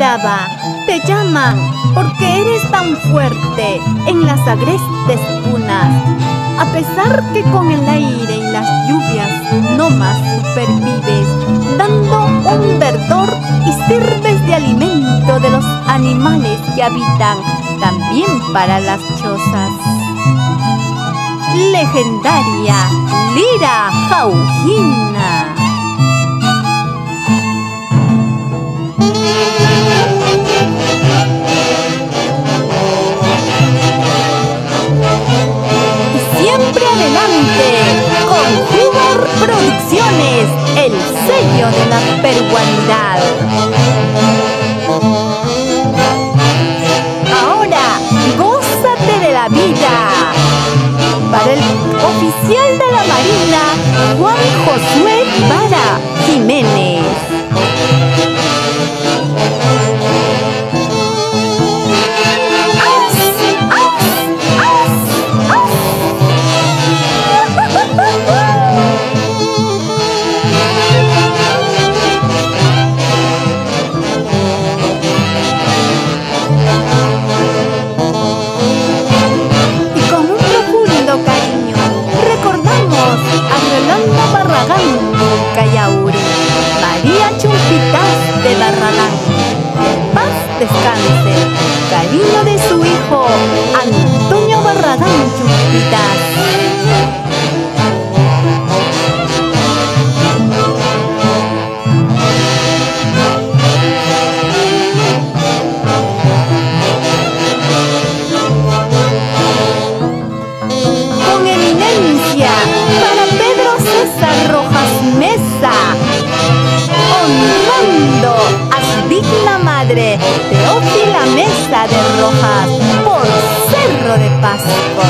Guayaba, te llaman porque eres tan fuerte en las agrestes punas. A pesar que con el aire y las lluvias no más supervives, dando un verdor y sirves de alimento de los animales que habitan también para las chozas. Legendaria Lira Jaujina. Siempre adelante con Huber Producciones, el sello de la peruanidad. Ahora, gózate de la vida. Para el oficial de la Marina, Juan Josué Vara Jiménez. María Chumpitas de Barragán, en paz descanse, cariño de su hijo Antonio Barragán Chumpitas. Con eminencia para Pedro César Rojas Mesa, honrando a su digna madre Teófila Mesa de Rojas por Cerro de Pasco.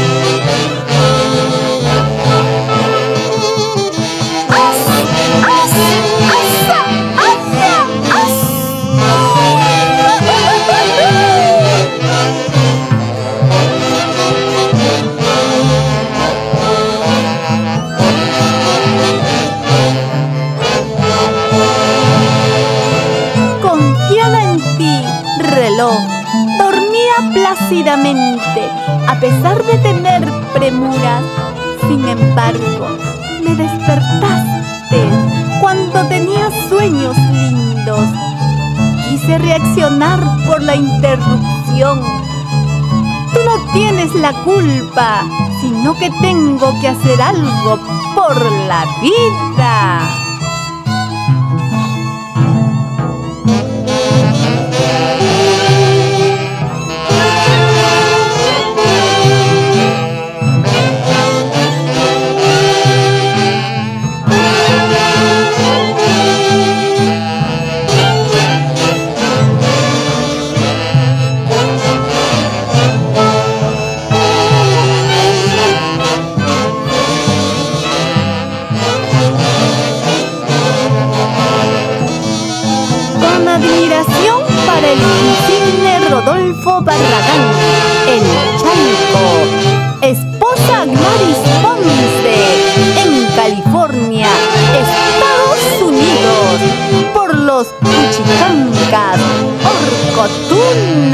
Reloj dormía plácidamente a pesar de tener premuras. Sin embargo, me despertaste cuando tenía sueños lindos. Quise reaccionar por la interrupción. Tú no tienes la culpa, sino que tengo que hacer algo por la vida. Admiración para el insigne Rodolfo Barragán, en Chalco. Esposa Gladys Ponce, en California, Estados Unidos. Por los Cuchicancas, Orcotún.